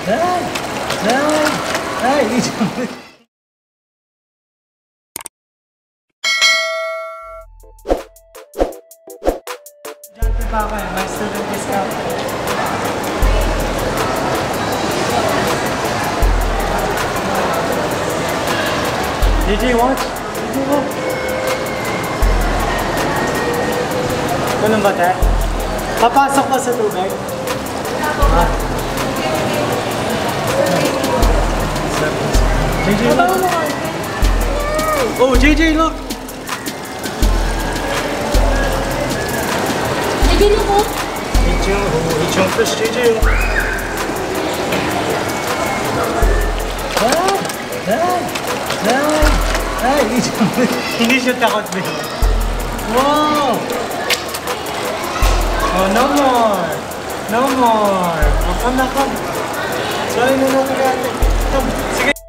Ay! Ay! Ay! Diyan pa ako eh. May student discount. Did you watch? Did you watch? Ganun ba tayo? Papasok ba sa tubig? Ah. JJ, look! Oh, JJ, look! JJ, look! 이쪽 fish, JJ. Ay, hindi siya takot, babe. Wow! Oh, no more! No more! Come na, come! Sorry na natin. Come, sige.